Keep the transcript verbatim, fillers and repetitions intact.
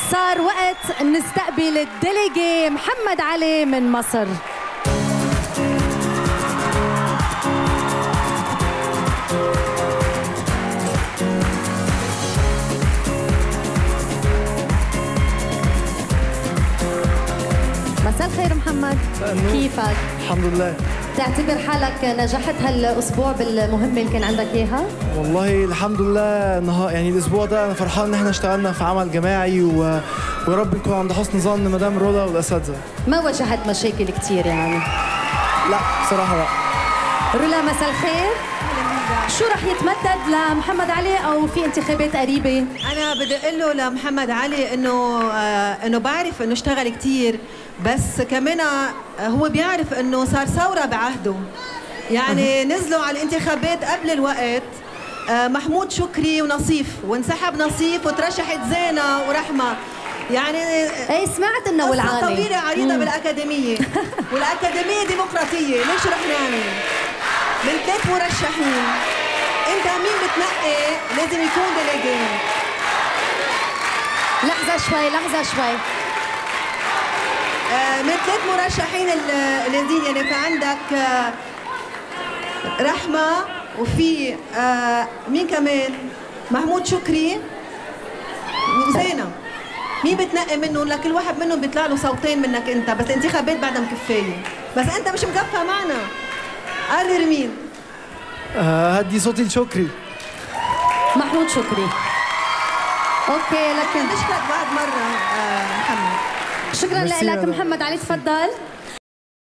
صار وقت نستقبل الديليجي محمد علي من مصر. مساء الخير محمد، كيفك؟ الحمد لله. تعتبر حالك نجحت هالاسبوع بالمهمه اللي كان عندك اياها؟ والله الحمد لله نها... يعني الاسبوع ده انا فرحان ان احنا اشتغلنا في عمل جماعي و... ويا رب نكون عند حسن ظن مدام رولا والاساتذه. ما واجهت مشاكل كثير يعني؟ لا بصراحه لا. رولا مساء الخير. شو رح يتمدد لمحمد علي او في انتخابات قريبه؟ انا بدي اقول له لمحمد علي انه آه انه بعرف انه اشتغل كثير، بس كمان آه هو بيعرف انه صار ثوره بعهده. يعني نزلوا على الانتخابات قبل الوقت آه محمود شكري ونصيف، وانسحب نصيف وترشحت زينه ورحمه. يعني اي سمعت انه والعالي طويله عريضه مم. بالاكاديميه والاكاديميه ديمقراطيه. ليش رح نعمل من ثلاث مرشحين؟ انت مين بتنقي لازم يكون ديليجي. لحظه شوي لحظه شوي آه من ثلاث مرشحين الذين يعني في عندك آه رحمه وفي آه مين كمان محمود شكري وزينه. مين بتنقي منهم؟ لكل واحد منهم بيطلع له صوتين منك انت، بس الانتخابات بعدها مكفايه، بس انت مش مكفى معنا. قرر مين؟ آه هدي صوتي لشكري. محمود شكري. اوكي لكن نشكرك بعد مره آه محمد. شكرا لك محمد علي، تفضل.